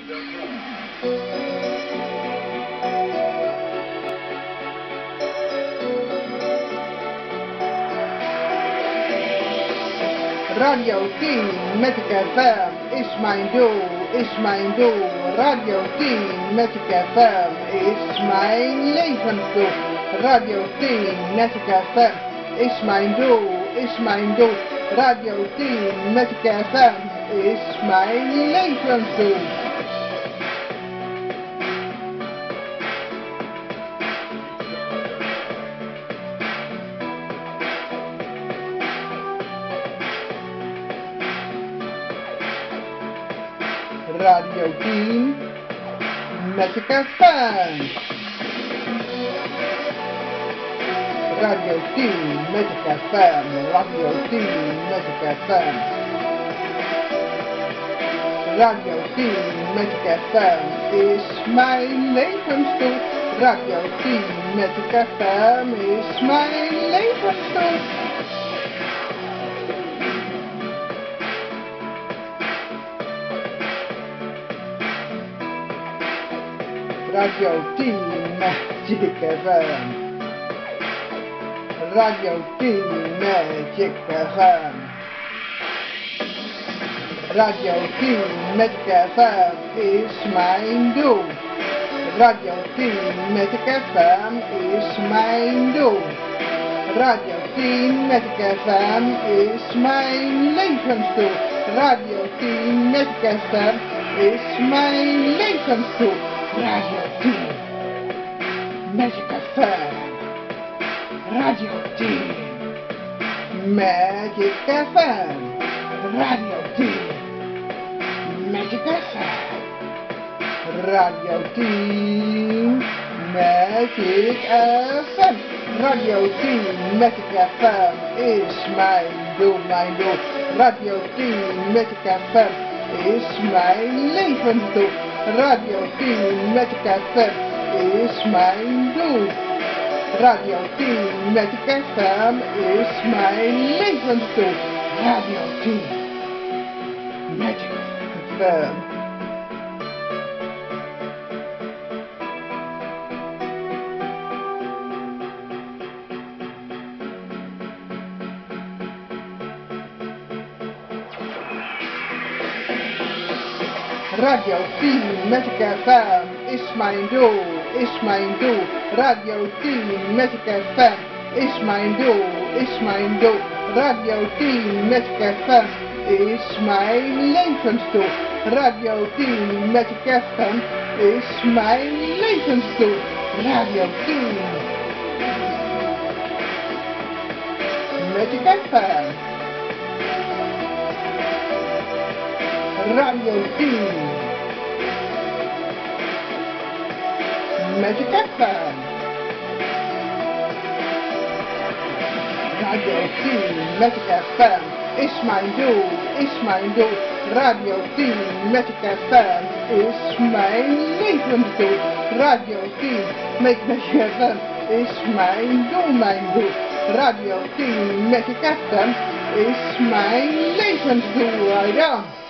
Radio 10 met de FM is mijn doel, is mijn doel. Radio 10 met de FM is mijn levensdoel. Radio 10 met de FM is mijn doel, is mijn doel. Radio 10 met de FM is mijn levensdoel. Radio 10 met de FM. Radio 10 met de FM. Radio 10 met de FM. Radio 10 met de FM is mijn levensdoel. Radio 10 met de FM is mijn levensdoel. Radio 10 Magic FM. Radio 10 Magic FM. Radio 10 Magic FM is mijn doel. Radio 10 Magic FM is mijn doel. Radio 10 Magic FM is mijn levensdoel. Radio 10 Magic FM is mijn levensdoel. Radio 10 Magic FM. Radio 10 Magic FM. Radio 10 Magic FM. Radio 10 Magic FM. Radio 10 Magic FM is mijn doel, mijn doel. Radio 10 Magic FM is mijn levensdoel. Radio 10 Magic FM is mijn doel. Radio 10 Magic FM is mijn levensdoel. Radio 10 Magic FM. Radio 10 Magic FM is mijn doel, is mijn doel. Radio 10 Magic FM is mijn doel, is mijn doel. Radio 10 Magic FM is mijn levensdoel. Radio 10 Magic FM is mijn levensdoel. Radio 10 Magic FM. Radio 10 Magic FM. Radio 10 Magic FM is mijn doel, is mijn doel. Radio 10 Magic FM is mijn levensdoel. Radio 10 Magic FM is mijn doel, mijn doel. Radio 10 Magic FM is mijn levensdoel. Ja.